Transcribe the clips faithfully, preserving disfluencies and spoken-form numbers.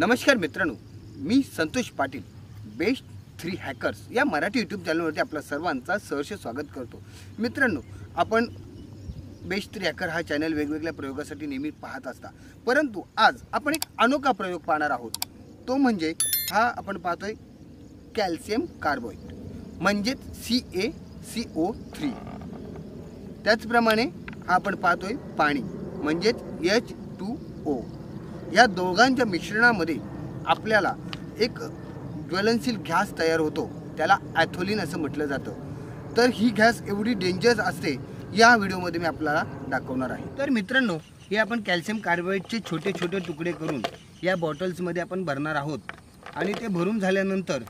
नमस्कार मित्रांनो, मी Santosh Patil best three hackers या मराठी यूट्यूब चॅनलवरती आपल्या सर्वांचा सहर्ष स्वागत करतो। मित्रांनो, आपण बेस्ट थ्री हॅकर हा चॅनल वेगवेगळ्या प्रयोगासाठी नेहमी पाहत असता, परंतु आज आपण एक अनोखा प्रयोग पाहणार आहोत। तो म्हणजे हा आपण पाहतोय कॅल्शियम कार्बाइड म्हणजेच C A C O three. त्याचप्रमाणे हा आपण पाहतोय पाणी म्हणजेच एच टू ओ। या दोघांच्या मिश्रणामध्ये आपल्याला एक ज्वलनशील गॅस तयार होतो, त्याला ॲथोलिन असं म्हटलं जातं। तर ही गॅस एवढी डेंजरस असते, या व्हिडिओमध्ये मी आपल्याला दाखवणार आहे। तर मित्रांनो, हे आपण कॅल्शियम कार्बाइडचे छोटे छोटे तुकडे करून या बॉटल्समध्ये आपण भरणार आहोत आणि ते भरून झाल्यानंतर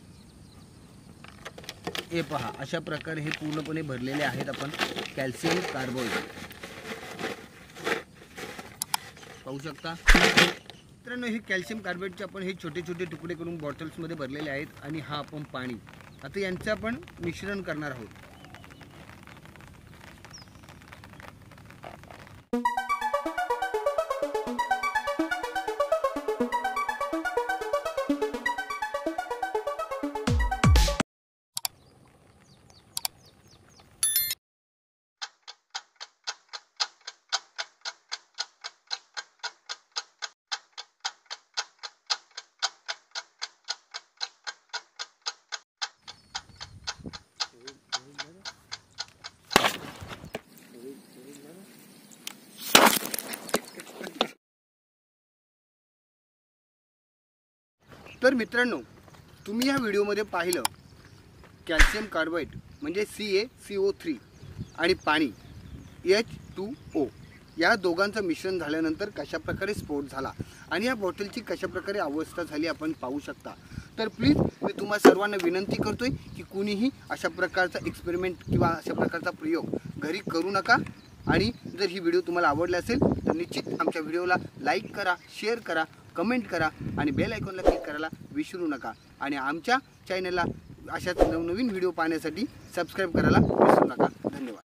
हे पहा, अशा प्रकारे हे पूर्णपणे भरलेले आहेत आपण कॅल्शियम कार्बाइड पाहू शकता। मित्रांनो, हे कॅल्शियम कार्बाइडचे आपण हे छोटे छोटे तुकडे करून बॉटल्समध्ये भरलेले आहेत आणि हा आपण पाणी, आता यांचं आपण मिश्रण करणार आहोत। तर मित्रांनो, तुम्ही या व्हिडिओमध्ये पाहिलं कॅल्शियम कार्बाइड म्हणजे C A C O three आणि पाणी एच टू ओ या दोघांचं मिश्रण झाल्यानंतर कशा प्रकारे स्फोट झाला आणि या बॉटलची कशा प्रकारे अवस्था झाली आपण पाहू शकता। तर प्लीज मी तुम्हा सर्वांना विनंती करतोय की कुणीही अशा प्रकारचा एक्सपेरिमेंट किंवा अशा प्रकारचा प्रयोग घरी करू नका। आणि जर ही व्हिडिओ तुम्हाला आवडली असेल तर निश्चित आमच्या व्हिडिओला लाईक करा, शेअर करा, कमेंट करा आणि बेल आयकॉनला क्लिक करायला विसरू नका। आणि आमच्या चॅनलला अशाच नवनवीन व्हिडिओ पाहण्यासाठी सबस्क्राईब करायला विसरू नका। धन्यवाद।